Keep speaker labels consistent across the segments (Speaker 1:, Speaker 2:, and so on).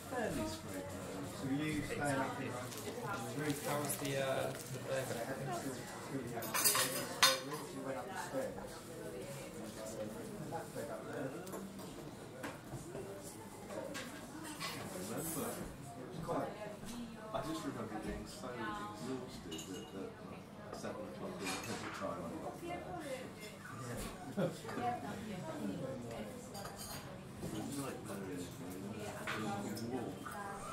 Speaker 1: fairly straight road.
Speaker 2: So you stay up here.
Speaker 3: How was the burger?
Speaker 2: You went up the stairs.
Speaker 1: I just remember being so exhausted that at 7 o'clock every time I got there. It was a nightmare in walk.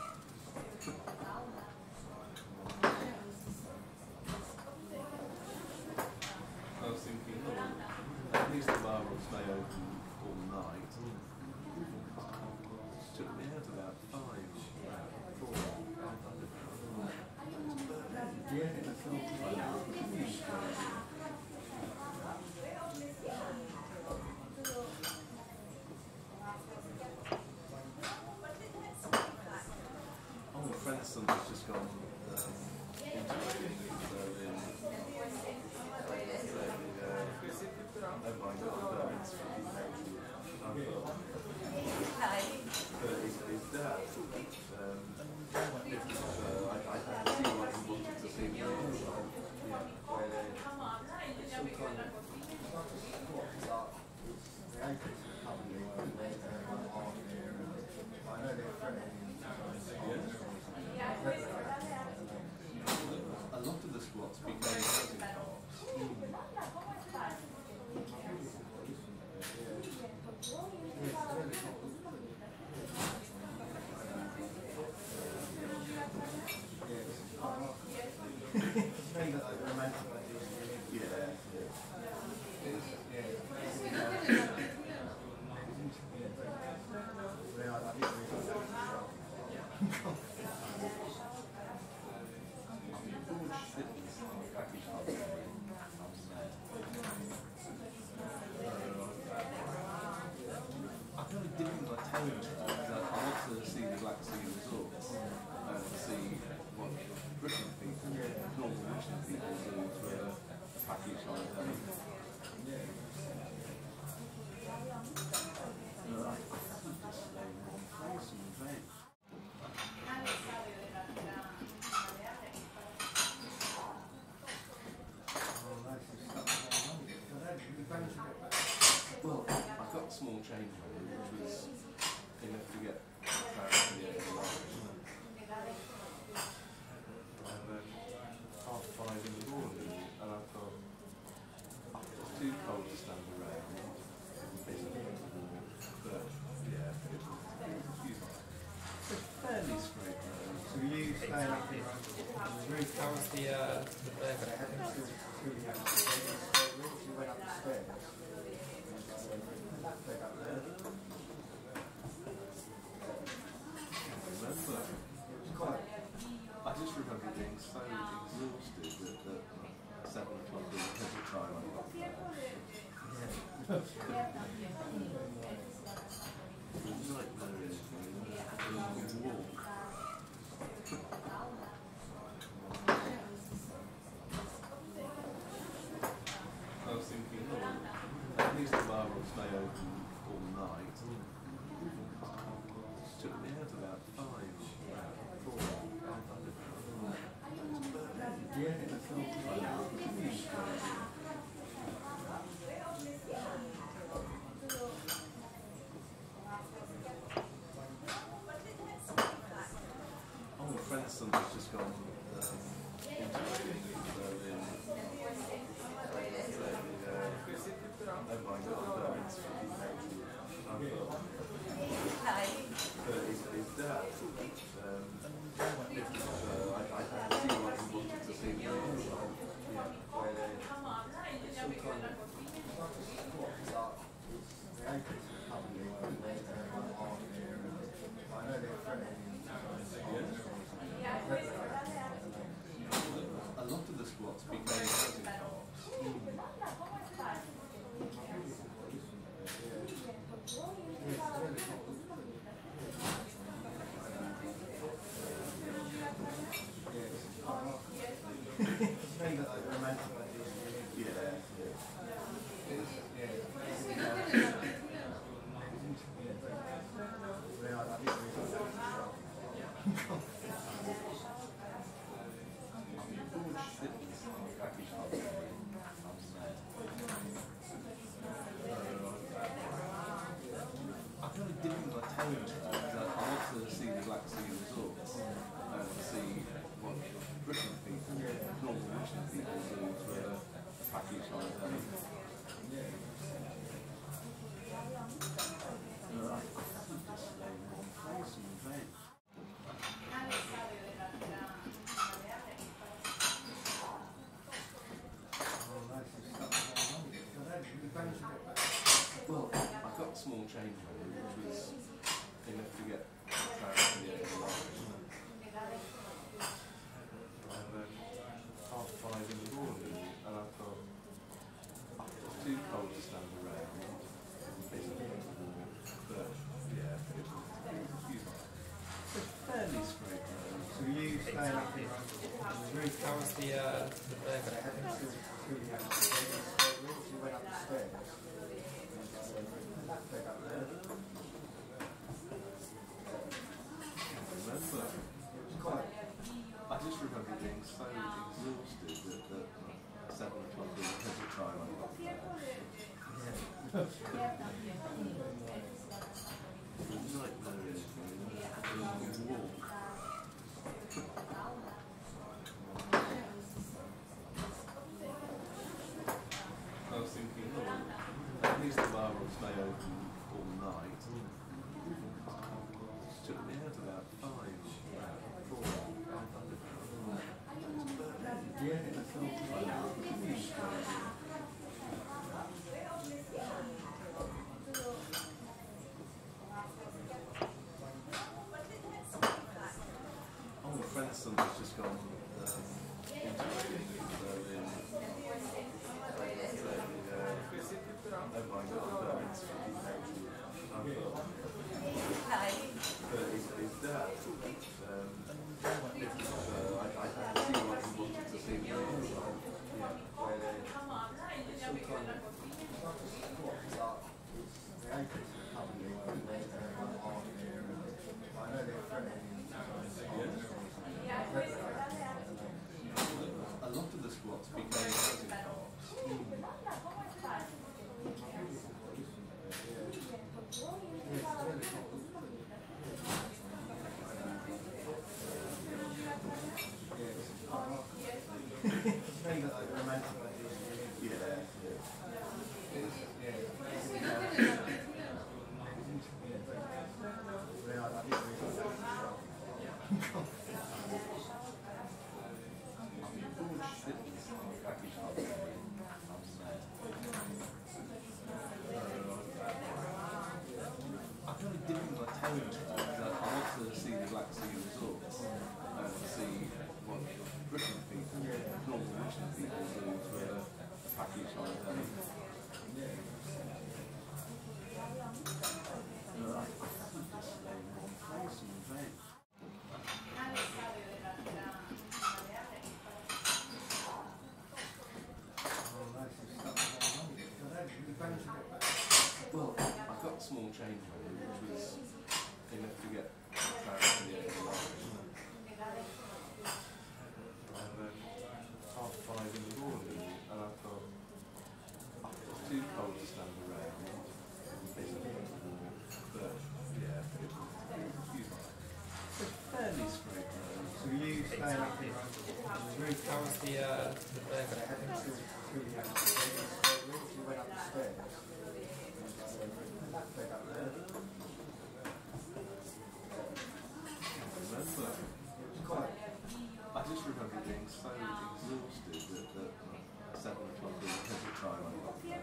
Speaker 1: I was thinking, at least the bar will stay open all night. It took me out about 5. Oh, my friend's son has just gone into training in Berlin. Oh my God, it's fucking crazy. But his dad, I see why he wanted to see me. A lot of the squats became housing parks. I'm really dipping my toe into it because I want to see the Black Sea resorts and see what British people, normal Russian people do for a package holiday. Well, I got a small change money, which was enough to get clarity at the lodge. And then 5:30 in the morning, and I've got it's too cold to stand around. But yeah, it's fairly straight road.
Speaker 2: So you stay up here.
Speaker 3: How was the burger?
Speaker 2: You went up the stairs.
Speaker 1: I just remember being so exhausted that at 7 o'clock every time I got there. It was a nightmare in walk. I was thinking, at least the bar will stay open all night. It took me out about 5. Oh, my friend's son has just gone into training in Berlin. Oh my God, it's fucking crazy. But his dad, I see why he wanted to see me. A lot fairly straight road.
Speaker 2: So you staying up here?
Speaker 3: It's very how was the burger?
Speaker 2: You went up the stairs.
Speaker 1: Remember, I just remember being so exhausted that 7 o'clock was the time I got there. Nightmare is a walk. I was thinking, oh, at least the bar will stay open all night. It took me out about 5, 4, 500 pounds.
Speaker 2: Yeah, that's all.
Speaker 1: Oh, my friend's son has just gone into Berlin. Oh my God, it's but his dad, I can see why he wanted to see me. A lot of the squats became housing parks. I'm kind of dipping my toe into it because I want to see the Black Sea resorts and see what British people, normal Russian people do for a package holiday. I could just stay in one place and veg. Well, I got a small change money, which was enough to get back to the end of the line. And then 5:30 in the morning, and I thought, oh, it's too cold to stand around. But yeah, it's fairly straight road.
Speaker 2: So you staying up here?
Speaker 3: Very how was the burger?
Speaker 2: You went up the stairs.
Speaker 1: Remember, I just remember being so exhausted that 7 o'clock was the time I got there.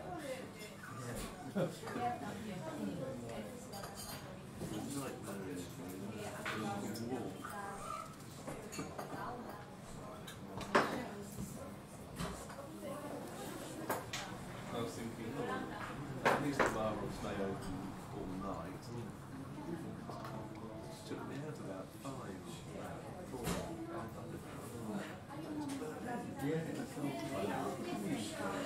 Speaker 1: Nightmare is a walk. I was thinking, oh, at least the bar will stay open all night. It took me out about 5, 4, 500 pounds.
Speaker 2: Yeah, that's all.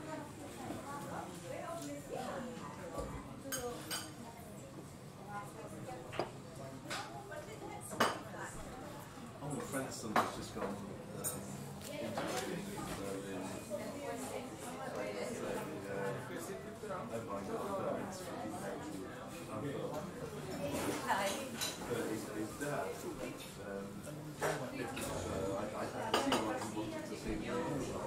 Speaker 1: Oh, my friend's son has just gone into Berlin. Oh my God, it's but his dad, I can see why he wanted to see me.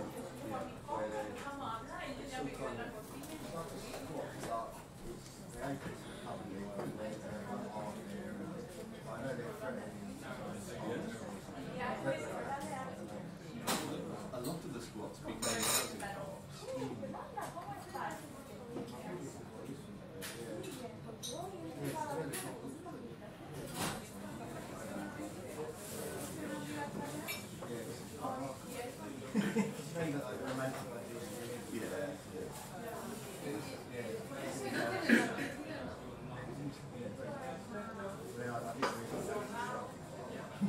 Speaker 1: A lot of the squats became housing parks.
Speaker 2: Yeah.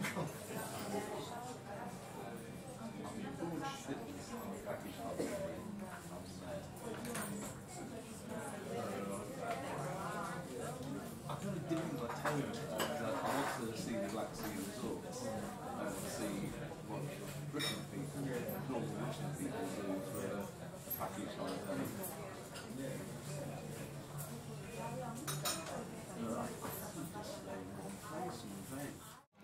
Speaker 1: I kind of dipping my toe into it because I want to see the Black Sea resorts and see what British people, normal Russian people do for a package holiday. I could just stay in one place and veg.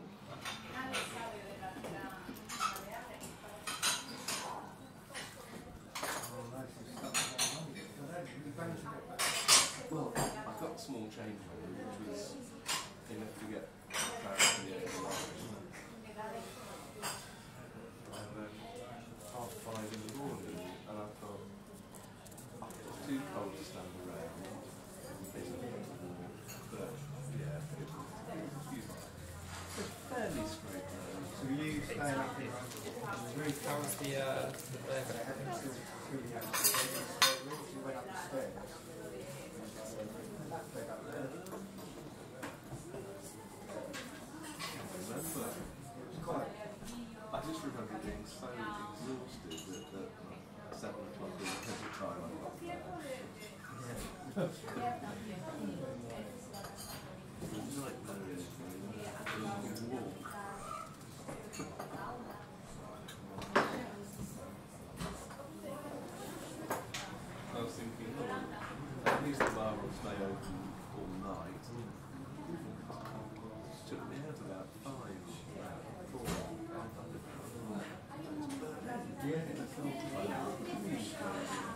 Speaker 1: Well, I got a small change money, which was enough to get clarity at the lodge. And then 5:30 in the morning, and I thought, it's too cold to stand around. But yeah, it's fairly straight road.
Speaker 2: So you staying up here? Very
Speaker 3: How was the burger?
Speaker 2: I haven't seen really had to you went up the stairs. That bed up there.
Speaker 1: Remember,
Speaker 2: It was quite.
Speaker 1: I just remember being so exhausted that 7 o'clock was every time I got there. The nightmare is a walk. I was thinking, oh, at least the bar will stay open all night. It took me out about 5, 4.
Speaker 2: Yeah, that's all.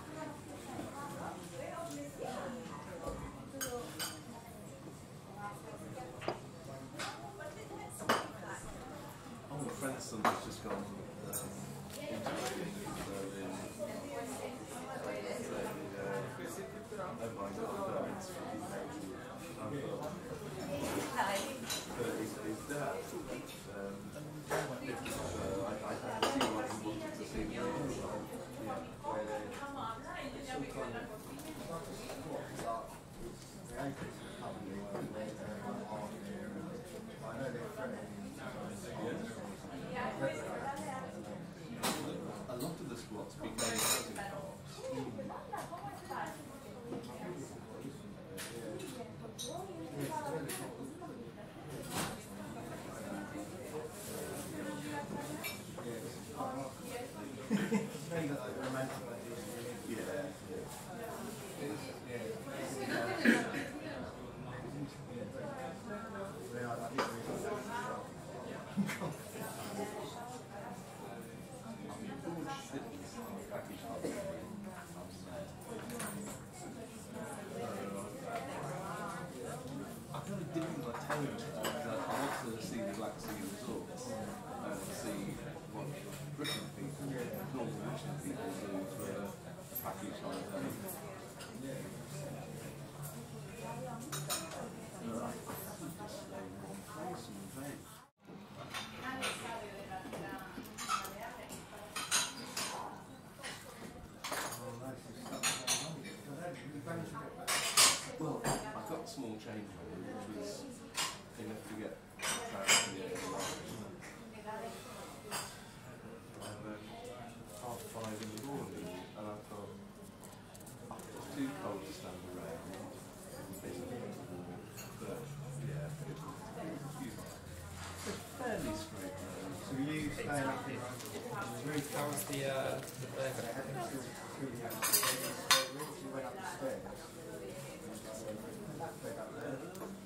Speaker 1: Oh, my friend's son has just gone into Berlin. Oh my god, it's fucking crazy. But his dad, I can see why he wanted to see me. Where they
Speaker 2: Some kind of. The acres are probably where they're on here. I know they're threatening.
Speaker 1: a lot of the squats became housing parks. I'm kind of dipping my toe into it because I want to see the Black Sea resorts and see what British people, normal Russian people do for a package holiday. I could just stay in one place and veg. Well, I got a small change money, which was enough to get clarity at the lodge. And then 5:30 in the morning, and I thought, it's too cold to stand around. But yeah, it's fairly straight road.
Speaker 2: So you staying up here?
Speaker 3: How was the burger?
Speaker 2: I haven't seen really had to you went up the stairs. That bed up there.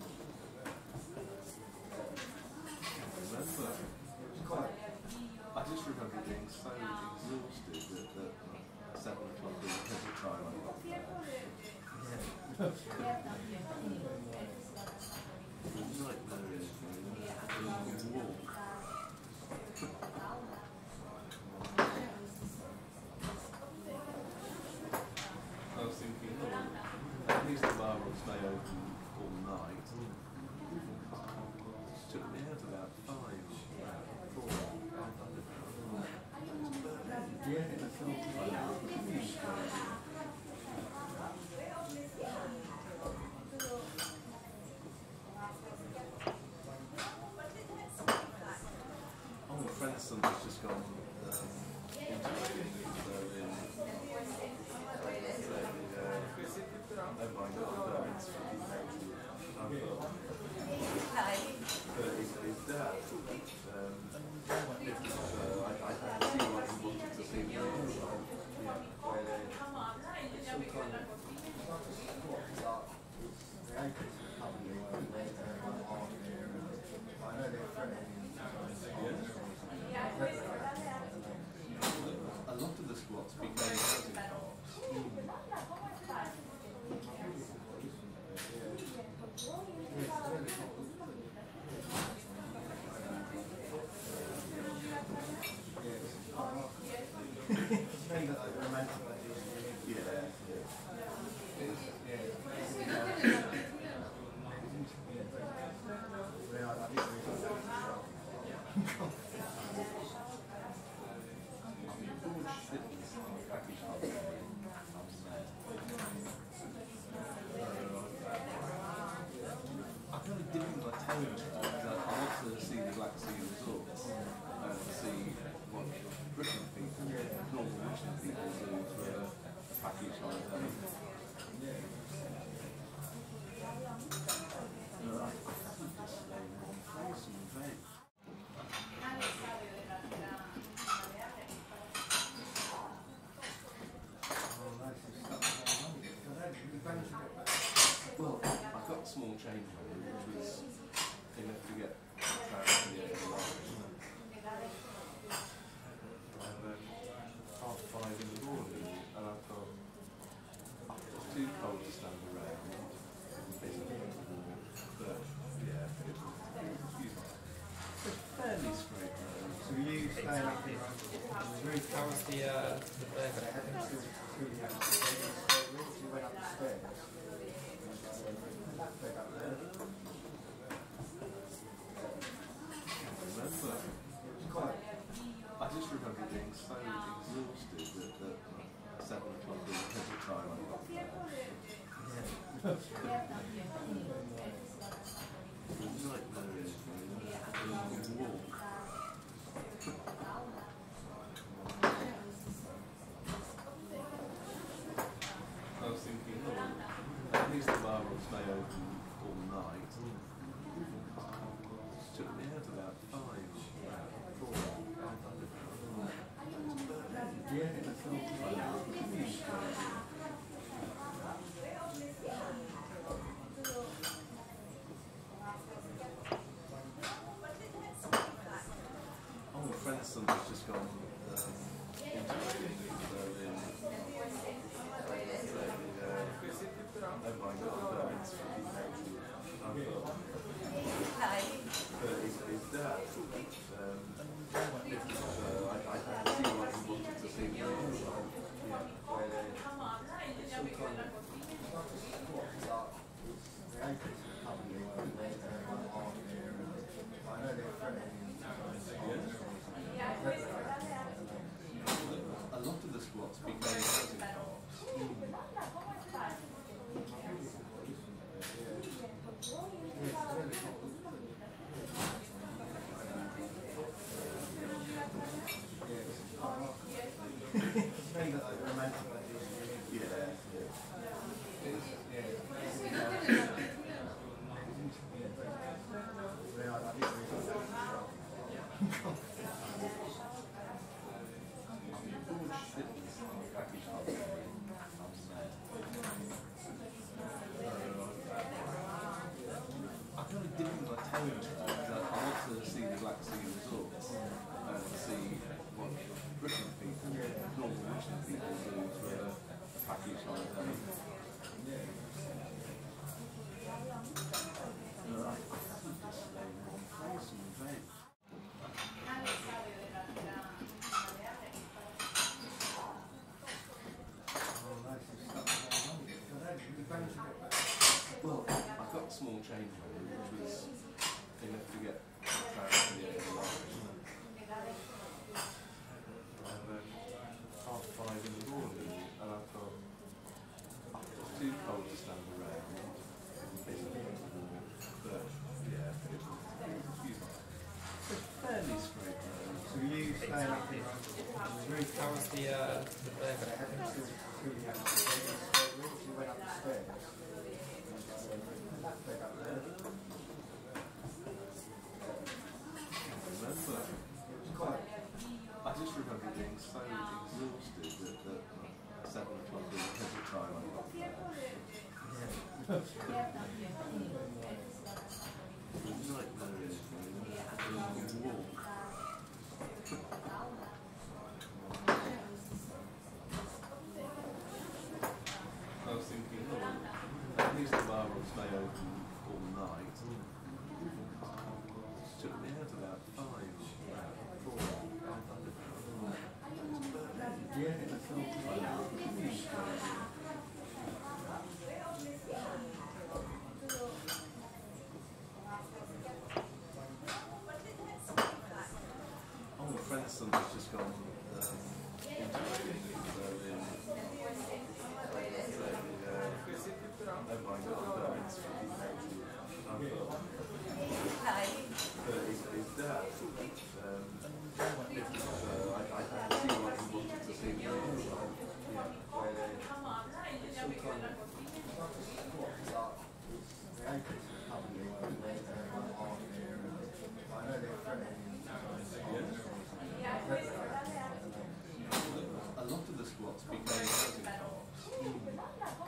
Speaker 1: Remember,
Speaker 2: It was quite.
Speaker 1: I just remember being so exhausted that 7 o'clock was every time I got there. The nightmare is a walk. I was thinking, oh, at least the bar will stay open all son has just gone interesting, so in oh my god, it's fucking crazy. But his dad, I can see why he wanted to see the a lot of the squats became housing parks. I'm kind of dipping my toe into it because I want to see the Black Sea resorts and to see what British people, normal Russian people do for a package holiday. I think just stay in one place and veg. Well, I've got a small change money, which was enough to get clarity at the lodge. And 5:30 in the morning, and I've got too cold to stand around. But yeah, it's fairly straight road.
Speaker 2: So you staying up here?
Speaker 3: How was the burger?
Speaker 2: You went up the stairs.
Speaker 1: I just remember being so exhausted at 7 o'clock every time I got there. The nightmare is the walk. I was thinking, oh, at least the bar will stay open all night. It took me out about 5. Oh, my friend's son has just gone interesting, so in oh my god, it's fucking crazy. But his dad, I can see why he wanted to see the a lot of the squats became housing parks. I'm kind of dipping my toe into it because I want to see the Black Sea resorts and to see what British people, normal Russian people do for a package holiday. I think just stay in one place and veg.
Speaker 2: staying up here.
Speaker 3: How was the burger?
Speaker 2: They had to really have to we went up the stairs. Back up there.
Speaker 1: Remember,
Speaker 2: It was quite.
Speaker 1: I just remember being so exhausted at 7 o'clock every time I got there. The nightmare is doing a walk. I was thinking, oh, at least the bar will stay open all night. It took me out about 5, 4.
Speaker 2: Yeah, that's all.
Speaker 1: Oh, my friend's son has just gone interviewing, so oh my god, it's his dad. I can see why he wanted to see me.
Speaker 2: Where they some kind of I know they're threatening.
Speaker 1: A lot of the squats became housing co-ops.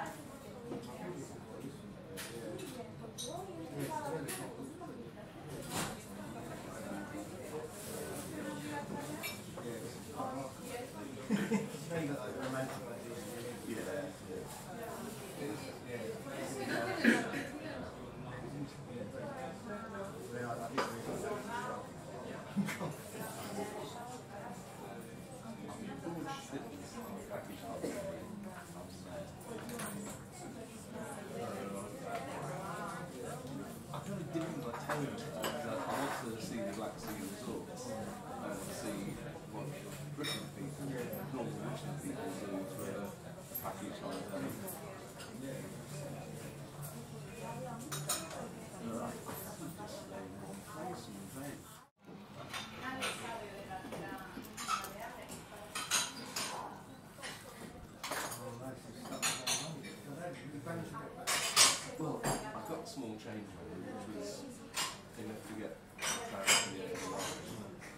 Speaker 1: I'm kind of dipping my toe into it because I want to see the Black Sea resorts and see what British people, normal Russian people do for a package holiday. I could just stay in one place and veg. Well, I got a small change home, which was enough to get clarity at the lodge.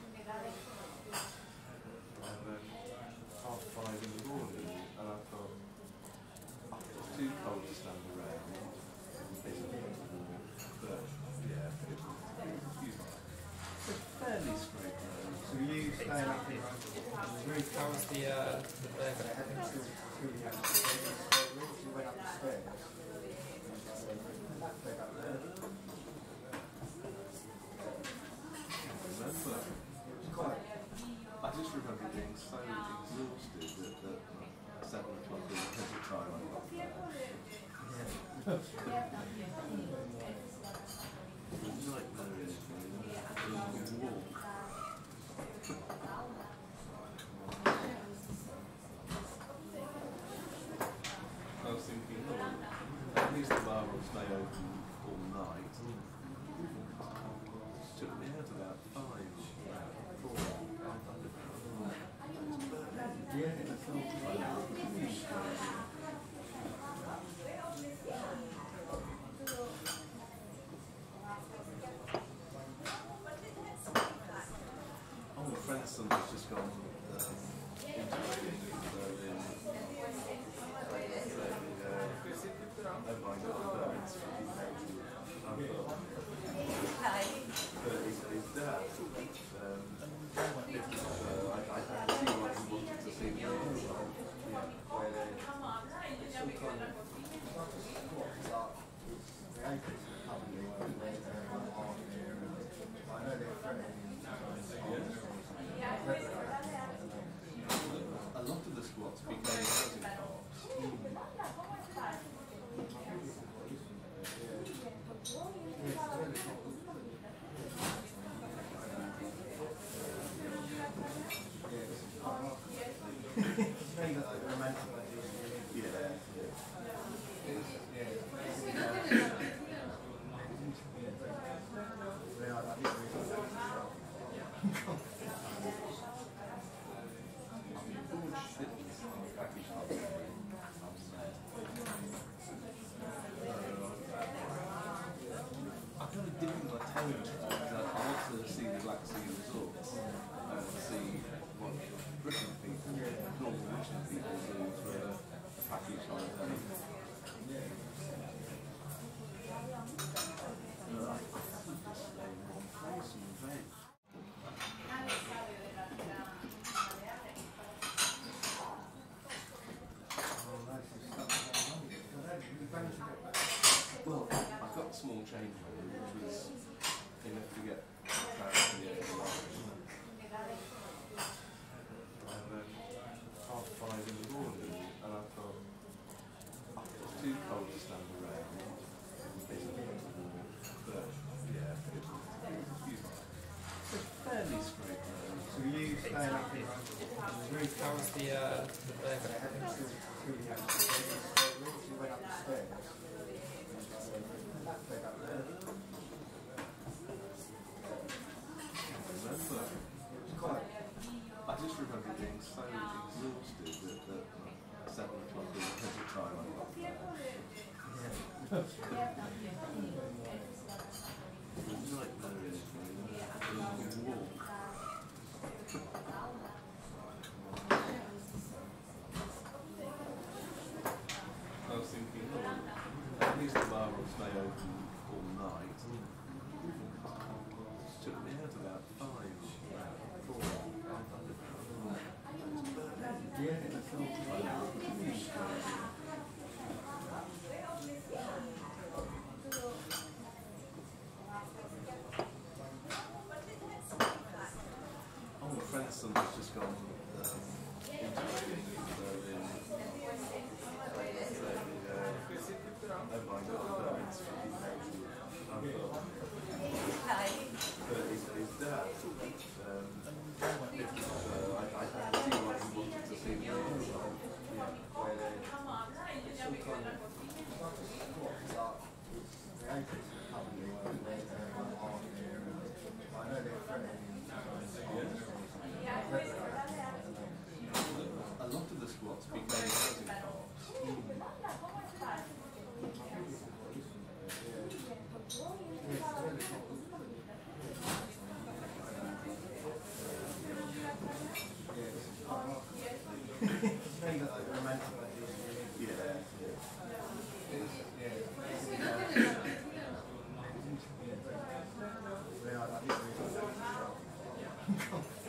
Speaker 1: And then 5:30 in the morning, and I thought, it's too cold to stand around. But yeah, it's fairly straight road.
Speaker 2: So you staying up here?
Speaker 3: How was the burger?
Speaker 2: They had to really have to we went up the stairs. Back up there.
Speaker 1: Remember,
Speaker 2: It was quite.
Speaker 1: I just remember being so exhausted at 7 o'clock every time I got there. The nightmare is doing a walk. I was thinking, oh, at least the bar will stay open all night. It took me out about 5, 4.
Speaker 2: Yeah, that's all.
Speaker 1: Oh, my friend's son has just gone interviewing, so oh my god, it's his dad. I can see why he wanted to see me. Where they some kind of
Speaker 2: I know they're threatening.
Speaker 1: a lot of the squats became housing co-ops.
Speaker 2: Yeah.
Speaker 3: How was the burger?
Speaker 2: She went up the stairs.
Speaker 1: I just remember being so exhausted at 7 o'clock in the time I got there. It was a nightmare really, a long walk. I was thinking, oh, at least the bar will stay open all night. It took me out about 5, 4.
Speaker 2: Yeah, that's all.
Speaker 1: Oh, my friend's son has just gone interviewing, so oh my god, it's fucking but his dad, I can see why he wanted to see me. A lot of the squats became housing parks.
Speaker 2: Yeah.